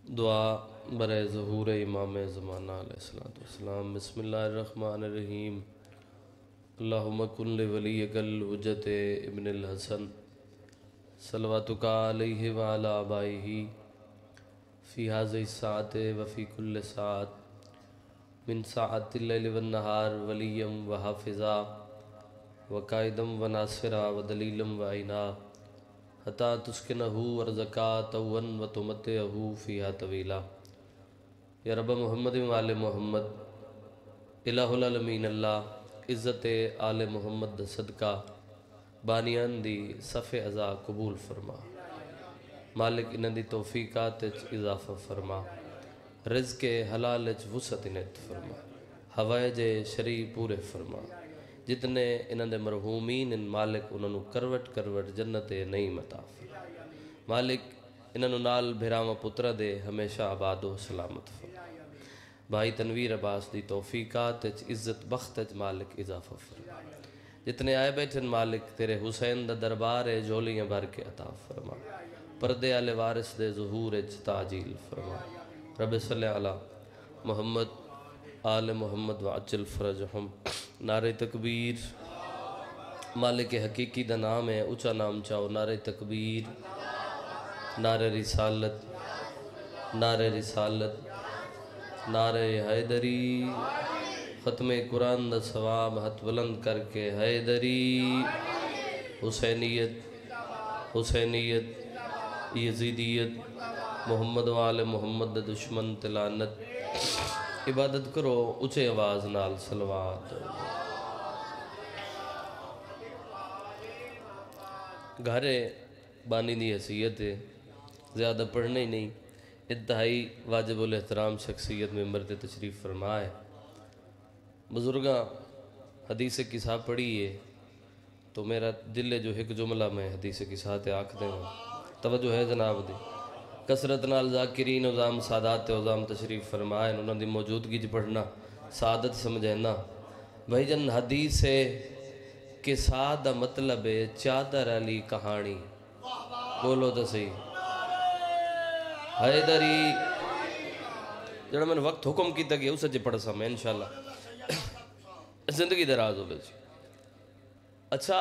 دعا برائے ظہور امام زمانہ علیہ السلام۔ بسم اللہ الرحمن الرحیم۔ اللہم کن لولیک الحجت ابن الحسن صلواتک علیہ وعلی آبائہ فی هذه الساعة وفی کل ساعة من ساعة اللیل والنہار ولیا وحافظا وقائدا وناصرا ودلیلا وعینا حتی تسکنہو ورزقا طوّن وتمتعہو فیہا طویلا۔ یا رب محمد وآل محمد، الہ العالمین اللہ عزت آل محمد صدقہ بانیان دی صفِ عزا قبول فرما، مالک انہاں دی توفیقات اضافہ فرما، رزق حلال وسعت انت فرما، حوائج شرعی پورے فرما، جتنے انہاں دے مرحومین ان مالک انہاں نو کروٹ کروٹ جنت نعیم عطا فرما، مالک انہاں نو نال بھراواں پترا دے ہمیشہ آباد و سلامت فرما، بھائی تنویر عباس دی توفیقات عزت بخت مالک اضافہ فرما، جتنے آئے بیٹھن مالک تیرے حسین دا دربار جولیاں بھر کے عطا فرما، پردے آل وارث دے ظہور تعجیل فرما، رب صلی علی محمد آل محمد وعجل فرجہم۔ نعرہ تکبیر، مالک حقیقی دا نام ہے، اچھا نام چاہو، نعرہ تکبیر، نعرہ رسالت، نعرہ رسالت، نعرہ حیدری، ختم قرآن دا ثواب ہاتھ بلند کر کے حیدری، حسینیت، حسینیت، یزیدیت، محمد وآل محمد دا دشمن تلانت، عبادت کرو اچھے آواز نال صلوات۔ گھرے بانی دی حیثیت ہے، زیادہ پڑھنے ہی نہیں، انتہائی واجب الاحترام شخصیت ممبر تے تشریف فرمائے۔ بزرگاں حدیث قصہ پڑھی ہے تو میرا دل ہے جو ایک جملہ میں حدیث قصہ تے آکھ دیں توجہ ہے جناب دی، کثرت نال ذاکرین عظام سادات عظام تشریف فرمائے، انہوں دی موجودگی جی پڑھنا سعادت سمجھنا۔ بھائی جن حدیث ہے کہ سادہ مطلب ہے چادر علی کہانی، بولو تو صحیح حیدری جڑا میں نے وقت حکم کیتا گیا اسے جی پڑھ سا میں انشاءاللہ زندگی دراز ہو گئی۔ اچھا،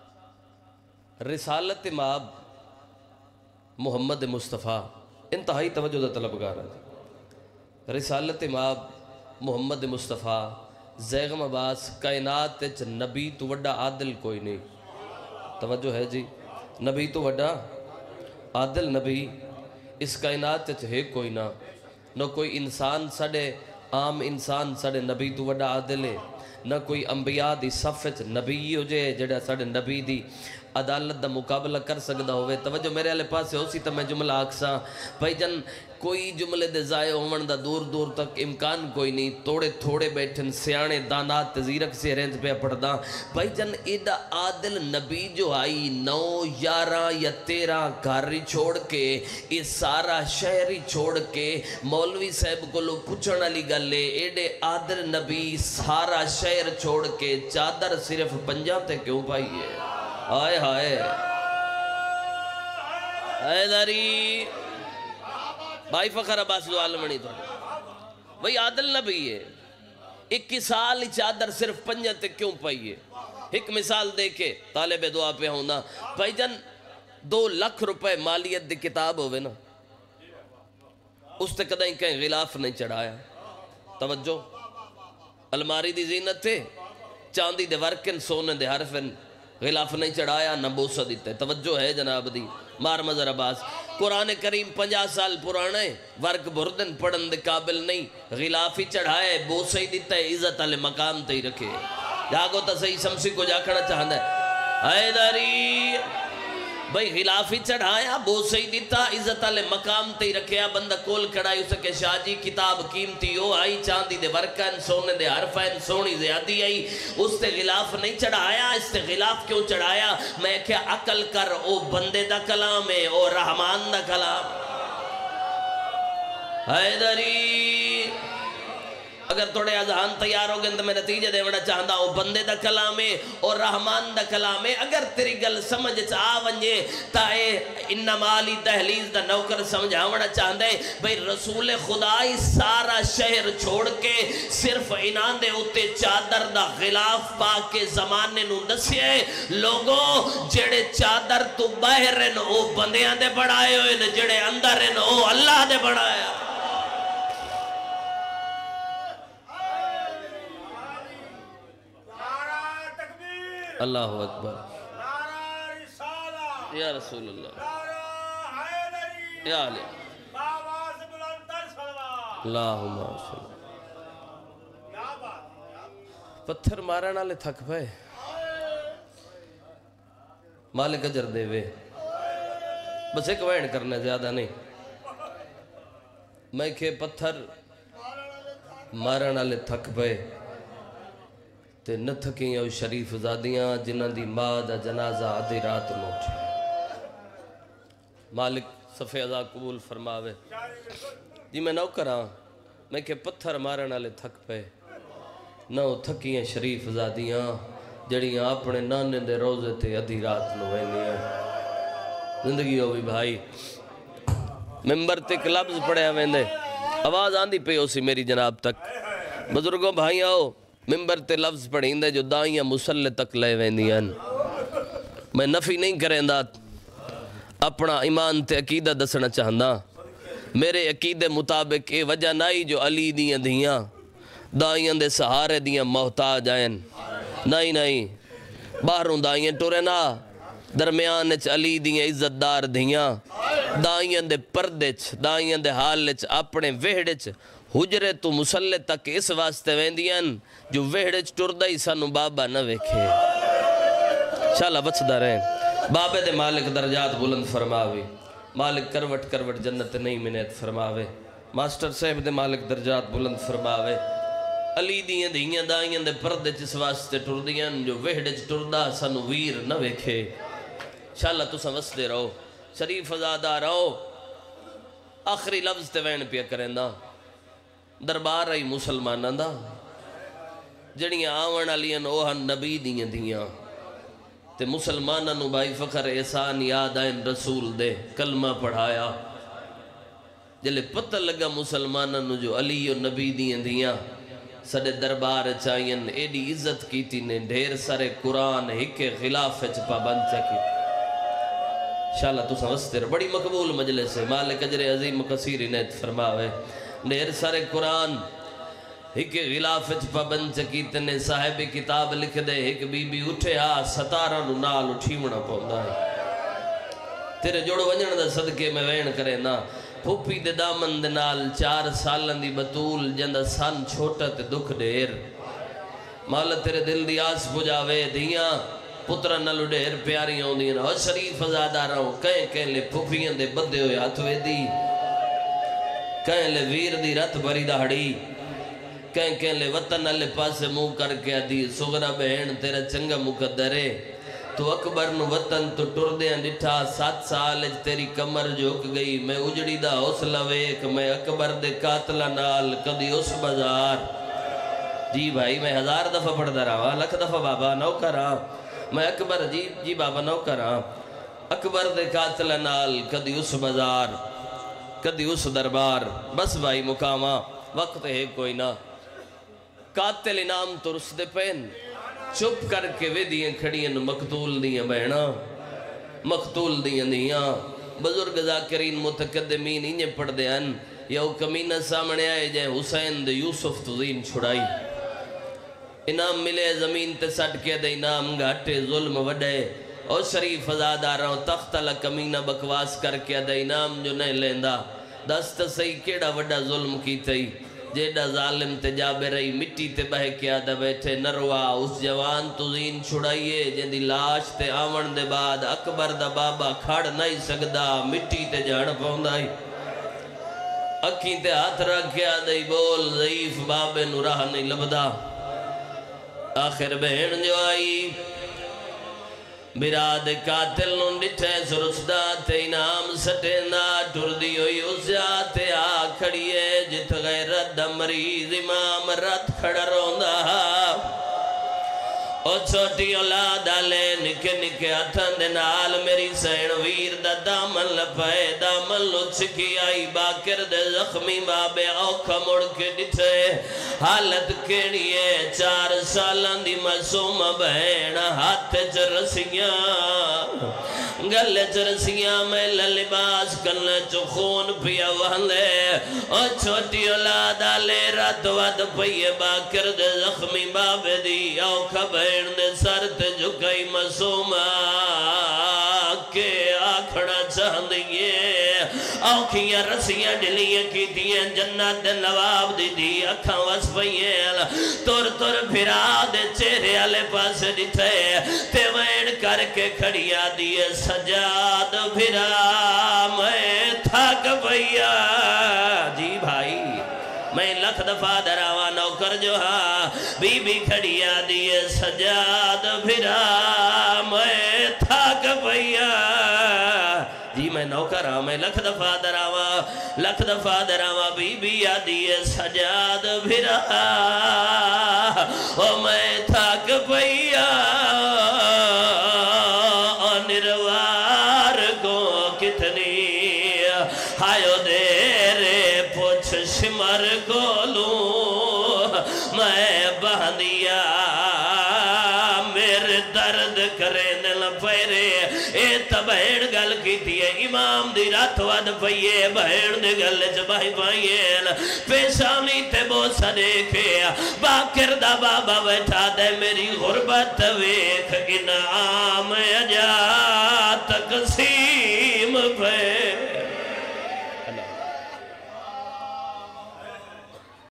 رسالت ماب محمد مصطفیٰ انتہائی توجہ دا طلبگار ہے۔ رسالت ماب محمد مصطفیٰ زیغم عباس کائنات وچ نبی تو وڈا عادل کوئی نہیں، توجہ ہے جی، نبی تو وڈا عادل نبی اس کائنات وچ ہے کوئی نہ کوئی انسان ساڑے عام انسان ساڑے نبی تو وڈا عادل ہے، نہ کوئی انبیاء دی صف وچ نبی ہو جائے جڑا ساڑے نبی دی عدالت دا مقابلہ کر سکدا ہوئے۔ توجہ میرے والے پاسے ہو سی تو میں جملہ آکساں بھائی جن کوئی جملے دے ضائع ہون دا دور دور تک امکان کوئی نہیں، توڑے تھوڑے بیٹھن سیانے دانات تزیرک سے رہنت پہ پڑھدا بھائی جن ایڈا عادل نبی جو آئی 9 11 یا 13 گھاری چھوڑ کے یہ سارا شہری چھوڑ کے مولوی صاحب کو لو پوچھن والی گل ہے ایڈے عادل نبی سارا شہر چھوڑ کے چادر صرف پنجاں تے کیوں پائی ہے؟ آئے ہائے حیدری بھائی فخر عباس جو عالمانی تو بھائی عادل نبی ہے، 21 سال چادر صرف پنجاں تے کیوں پائی ہے؟ ایک مثال دے کے طالب دعا پہ ہونا بھائی جن 2 لاکھ روپے مالیت دی کتاب ہوئے نا اس تے کدائیں کہیں غلاف نہیں چڑھایا، توجہ الماری دی زینت تھے چاندی دے ورکن سونے دے حرفن غلاف نہیں چڑھایا نہ بوسہ دیتے، توجہ ہے جناب دی مار مزر عباس۔ قرآن کریم 50 سال پرانے ورک بردن پڑھن دے قابل نہیں، غلاف ہی چڑھائے بوسہ ہی دیتا ہے، عزت علی مقام تے ہی رکھے جاگو تا صحیح شمسی کو جاکھنا چاہنا ہے حیدری بھئی غلاف ہی چڑھایا بوسہ ہی دیتا عزت علی مقام تے ہی رکھیا۔ بندہ کول کھڑائی اسے کہ شاہ جی کتاب قیمتی ہو آئی چاندی دے ورکن سونے دے حرفین سونی زیادی آئی اس تے غلاف نہیں چڑھایا، اس تے غلاف کیوں چڑھایا؟ میں کیا عقل کر او بندے دا کلام ہے او رحمان دا کلام۔ حیدری اگر تھوڑے اذہان تیار ہو گئے تو میں نتیجہ دیونا چاہتا ہوں بندے دا کلام ہے اور رحمان دا کلام ہے اگر تیری گل سمجھ چاہ ونجے تائے انما علی دہلیز دا نوکر سمجھاونا چاہتا ہے بھئی رسول خدا سارا شہر چھوڑ کے صرف انہاں دے ہوتے چادر دا غلاف پا کے زمانے نو دسیا ہے لوگوں جڑے چادر تو باہر ہیں او بندیاں دے بڑھائے ہوئے جڑے اندر ہیں او اللہ دے بڑھایا اللہ اکبر یا رسول اللہ یا علیہ اللہم صلی پتھر مارن والے تھک پئے مالک اجر دے وے بس ایک وین کرنا زیادہ نہیں میں کہ پتھر مارن والے تھک پئے تے نہ تھکیں او شریف زادیاں جنہاں دی ماں دا جنازہ آدھی رات نو اٹھے مالک صفحہ ازا قبول فرماوے جی میں نوکر ہاں میں کہ پتھر مارن والے تھک پئے نہ تھکیاں شریف زادیاں جڑیاں اپنے نانے دے روزے تے ادھی رات نو ویندیاں زندگی ہوئی بھائی ممبر تک لفظ پڑھے ویندے آواز آندھی پئی ہو سی میری جناب تک بزرگوں بھائی آؤ ممبر تے لفظ پڑھیں دے جو دائیاں مسلح تک لے ویندیاں میں نفی نہیں کریں دا اپنا ایمان تے عقیدہ دسنا چاہنا میرے عقیدے مطابق اے وجہ نائی جو علی دیاں دیاں دائیاں دے سہارے دیاں محتاج آئیں نہیں باہروں دائیاں ٹورے نا درمیان اچ علی دیاں عزت دار دیاں دائیاں دے پردچ دائیاں دے حالچ اپنے وہڑچ حجرے تو مسلح تک اس واسطے ویندیاں جو وہڑچ ٹردائی سانو بابا نہ ویکھے شاءاللہ بچدا رہیں بابے دے مالک درجات بلند فرماوی مالک کروٹ کروٹ جنت نہیں منیت فرماوے ماسٹر صاحب دے مالک درجات بلند فرماوے علی دیاں دیاں دائیاں دے پردے چس واسطے ٹردیاں جو وہڑچ ٹردا سانو ویر نہ ویکھے انشاءاللہ تو سمجھ دے رہو شریف ازادہ رہو آخری لفظ تے وین پیا کریں دا دربار رہی مسلمانہ دا جڑیاں آوان علیاں اوہن نبی دیاں دیاں تے مسلمانہ نو بھائی فخر احسان یاد آئین رسول دے کلمہ پڑھایا جلے پتہ لگا مسلمانہ نو جو علی و نبی دیاں دیاں سڑے دربار چاہین ایڈی عزت کیتی نے ڈھیر سارے قرآن ہکے خلاف چپا بند چکی انشاءاللہ تو سمجھتے رہو بڑی مقبول مجلس ہے مالک اجر عظیم کثیر انیت فرماوے ڈھیر سارے قرآن ایک غلاف چپا بن چکیتے نے صاحب کتاب لکھ دے ایک بی بی اٹھے ہاں ستارہ نو نال اٹھیونا پوندا ہے تیرے جوڑ ونجن دا صدقے میں وین کرے نا پھوپی دے دامن دے نال 4 سالن دی بطول جندہ سن چھوٹا تے دکھ ڈیر مالا تیرے دل دی آس بجاوے دیاں پترہ نلو ڈیر پیاری ہوں دیاں اور شریف ازادہ رہوں کہیں لے پھوپیاں دے بدے ہوئے ہاتھوے دی کہیں لے ویر دی رت بری دہڑی کہیں لے وطن اللہ پاسے مو کر کے دی سغرہ بہن تیرا چنگا مقدرے تو اکبر نو وطن تو ٹردیاں ڈٹھا 7 سال تیری کمر جھک گئی میں اجڑی دا حوصلہ ویک میں اکبر دے قاتلہ نال کدی اس بازار جی بھائی میں 1000 دفعہ پڑھ دا رہا لکھ دفعہ بابا نو کرا میں اکبر جی بابا نو کرا اکبر دے قاتلہ نال کدی اس بازار کدی اس دربار بس بھائی مقامہ وقت ہے کوئی نہ قاتل انعام تو رس دے پین چپ کر کے وے دیاں کھڑیاں مقتول دیاں بہنا مقتول دیاں بزرگ ذاکرین متقدمین انہیں پڑھ دیاں یو کمینہ سامنے آئے جائے حسین دے یوسف تزین چھڑائی انعام ملے زمین تے سٹ کے دے انعام گھاٹے ظلم وڈے اور شریف ازادہ رہا ہوں تخت اللہ کمینہ بکواس کر کے دے انعام جو نہیں لیندہ دست صحیح کیڑا وڈا ظلم کی تھی جیڑا ظالم تے جابے رہی مٹی تے بہ کے آدھا بیٹھے نروا اس جوان تزین چھڑائیے جن دی لاش تے آون دے بعد اکبر دا بابا کھڑ نہیں سکدا مٹی تے جان پاؤندائی اکھیں تے ہاتھ رکھ کے آدھائی بول ضعیف بابے نو راہ نہیں لبدا آخر بہن جو آئی براد قاتل نو ڈٹھے سرسدہ تے انعام سٹے نا ٹردی ہوئی اس جاتے آ کھڑیے جت غیرت دا مریض امام رات کھڑا روندا او چھوٹی اولاد آلے نکے نکے ہتھاں دے نال میری سین ویر دا دامن لپائے دامن لچکی آئی باکر دے زخمی بابے اوکھا مڑ کے ڈٹھے حالت کیڑیے 4 سالان دی معصوم بہن ہاتھ چرسیاں گلے چرسیاں میں لباس کلنے چو خون پیا وہندے او چھوٹی اولاد آلے رات ود پئیے باکر دے زخمی بابے دی اوکھا بہن دے سر تے جھکائی معصوم کے آکھڑا چاہندیے اوکھیاں رسیاں ڈلیاں کی دیاں جنت نواب دی دی اکھاں وس پئیل تور تور پھرا دے چہرے آلے پاس ڈٹھے تے وین کر کے کھڑیا دیے سجاد پھرا میں تھاک پئیا جی بھائی میں لکھ دفعہ دراوا نوکر جو ہاں بی بی کھڑیا دیے سجاد پھرا میں تھاک پئیا جی میں نوکر ہاں میں لکھ دفعہ دراوا بی بی آدیے سجاد پھرا او میں تھاک پئیا نروار کو کتنی ہائیو دیرے پوچھ شمر کو لوں میں بہندیا میرے درد کرے نل پیرے اے تبہن گل کی تیے امام دی رات ود پئیے بہن دے گل جبائی پائیے پیشانی تے بوسا دیکھے باکر دا بابا بیٹھا دے میری غربت ویکھ انعام اجا تقسیم پہ